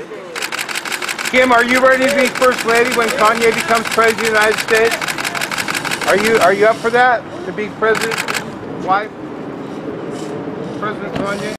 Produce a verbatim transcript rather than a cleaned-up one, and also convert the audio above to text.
Kim, are you ready to be First Lady when Kanye becomes President of the United States? Are you are you up for that? To be President, wife? President Kanye?